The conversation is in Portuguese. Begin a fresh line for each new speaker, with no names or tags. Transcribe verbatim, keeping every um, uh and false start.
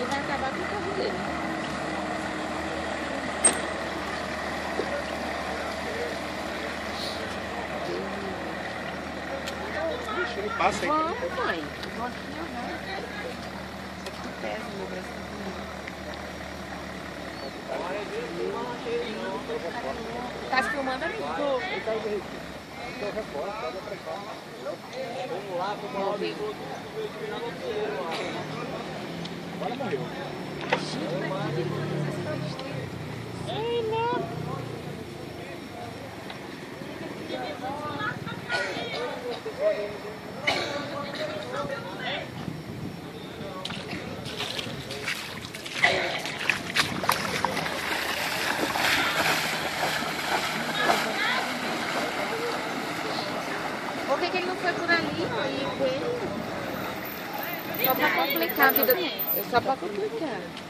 aí vai acabar com o carro dele.
Ele passa aí.
Vamos, mãe. Vou aqui, né? Isso aqui pesa, meu braço tá Tá filmando ali? Tô. Vamos lá, vamos lá.
Agora morreu.
Ei, não. Por que, que ele não foi por ali e veio? Só pra complicar a vida. É só pra complicar.